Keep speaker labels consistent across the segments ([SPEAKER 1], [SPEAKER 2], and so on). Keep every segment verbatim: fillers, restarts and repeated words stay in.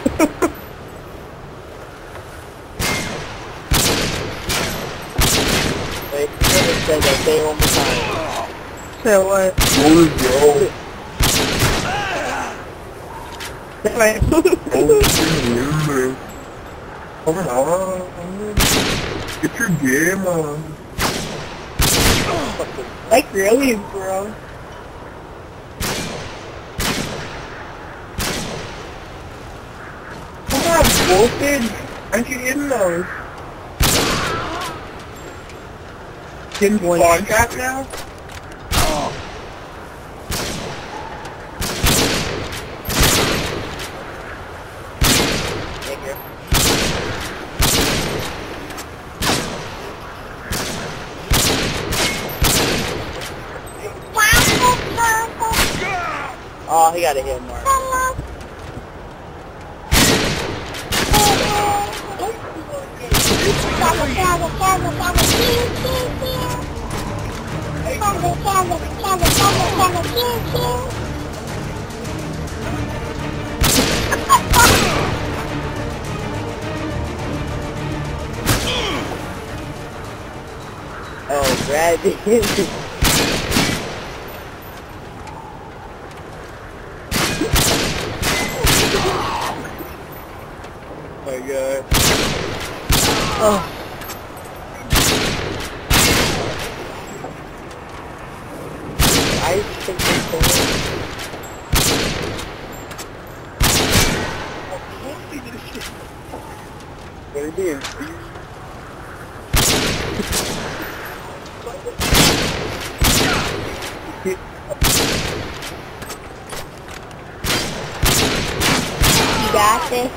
[SPEAKER 1] Wait, say that, say it one more time.
[SPEAKER 2] Say what?
[SPEAKER 3] Where is go?
[SPEAKER 2] Right.
[SPEAKER 3] Oh, come on. Get your game on.
[SPEAKER 2] Like really, bro?
[SPEAKER 3] Come on, voltage. Aren't you hitting those? Getting spawn trap now?
[SPEAKER 1] Oh, he got a hit mark. Oh, grab it. Oh my god.
[SPEAKER 2] Oh.
[SPEAKER 1] I think it's so. What are you doing?
[SPEAKER 4] You got this.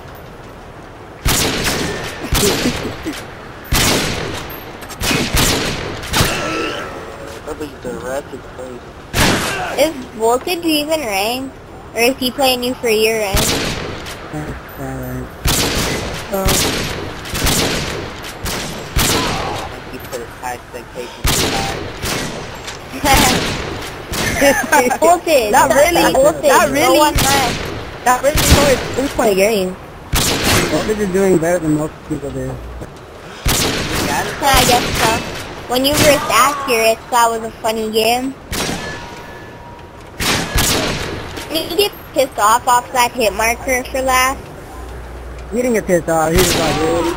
[SPEAKER 1] The ratchet place.
[SPEAKER 4] Is Voltage even ranked? Or is he playing you for your rank?
[SPEAKER 2] Um,
[SPEAKER 1] He put his high expectations too high.
[SPEAKER 4] Voltage.
[SPEAKER 2] Not really.
[SPEAKER 4] Voltage.
[SPEAKER 2] Not
[SPEAKER 4] No
[SPEAKER 2] really.
[SPEAKER 4] one left.
[SPEAKER 2] Not really. No, it's, it's my game. Voltage is doing better than most people do.
[SPEAKER 4] I guess so. When you were accurate, that was a funny game. Did you get pissed off off that hit marker for last?
[SPEAKER 2] He didn't get pissed off. He was like, really?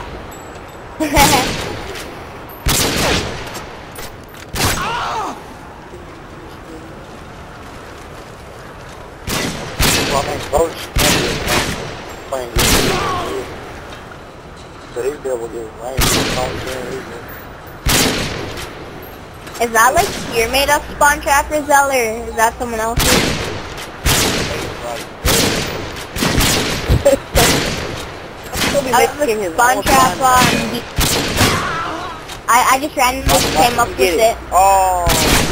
[SPEAKER 1] Well, man, coach playing good. So he'd be able to get range.
[SPEAKER 4] Is that like your made up spawn trap, Rizal, or is that someone else's? I was a spawn trap on the... I, I just randomly came up with it.
[SPEAKER 1] Oh.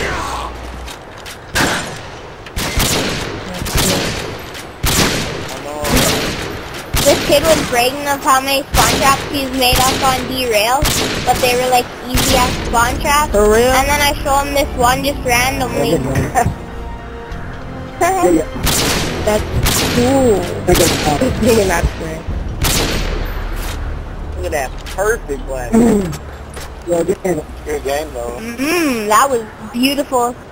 [SPEAKER 4] This kid was bragging of how many spawn traps he's made up on derail, but they were like easy ass spawn traps.
[SPEAKER 2] For real?
[SPEAKER 4] And then I show him this one just randomly.
[SPEAKER 2] That's cool. Yeah, that's great.
[SPEAKER 1] Look at that perfect blast.
[SPEAKER 2] Yo, get in.
[SPEAKER 1] Good game though.
[SPEAKER 4] Mmm, that was beautiful.